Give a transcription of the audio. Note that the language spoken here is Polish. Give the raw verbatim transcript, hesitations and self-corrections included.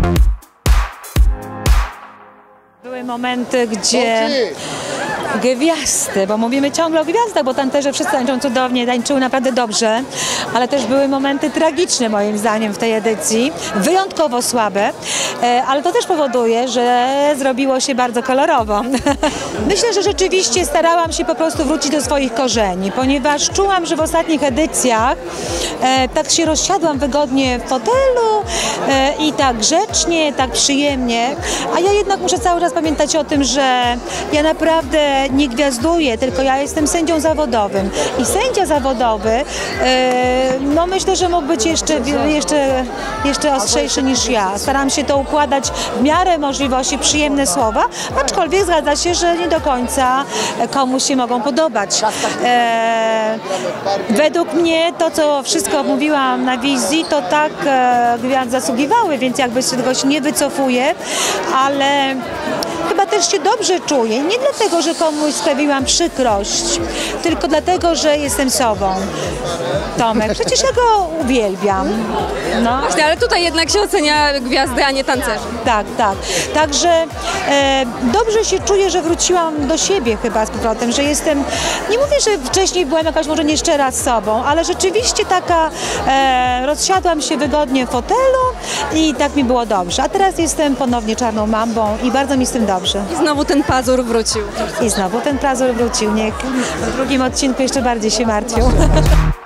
Były momenty, gdzie gwiazdy, bo mówimy ciągle o gwiazdach, bo tancerze wszyscy tańczą cudownie, tańczyły naprawdę dobrze, ale też były momenty tragiczne moim zdaniem w tej edycji, wyjątkowo słabe, ale to też powoduje, że zrobiło się bardzo kolorowo. Myślę, że rzeczywiście starałam się po prostu wrócić do swoich korzeni, ponieważ czułam, że w ostatnich edycjach e, tak się rozsiadłam wygodnie w fotelu e, i tak grzecznie, tak przyjemnie, a ja jednak muszę cały czas pamiętać o tym, że ja naprawdę nie gwiazduję, tylko ja jestem sędzią zawodowym i sędzia zawodowy, e, no myślę, że mógł być jeszcze, jeszcze, jeszcze ostrzejszy niż ja. Staram się to układać w miarę możliwości, przyjemne słowa, aczkolwiek zgadza się, że nie do końca komuś się mogą podobać. E, według mnie to, co wszystko mówiłam na wizji, to tak e, gwiazdy zasługiwały, więc jakby się tego się nie wycofuję, ale chyba też się dobrze czuję. Nie dlatego, że komuś sprawiłam przykrość, tylko dlatego, że jestem sobą. Tomek, przecież ja go uwielbiam. No. Właśnie, ale tutaj jednak się ocenia gwiazdy, a nie tancerzy. Tak, tak. Także e, dobrze się czuję, że wróciłam do siebie chyba z powrotem, że jestem, nie mówię, że wcześniej byłam jakaś może nieszczera z sobą, ale rzeczywiście taka, e, rozsiadłam się wygodnie w fotelu i tak mi było dobrze. A teraz jestem ponownie czarną mambą i bardzo mi z tym dobrze. I znowu ten pazur wrócił. I znowu ten pazur wrócił. Niech w drugim odcinku jeszcze bardziej się martwią.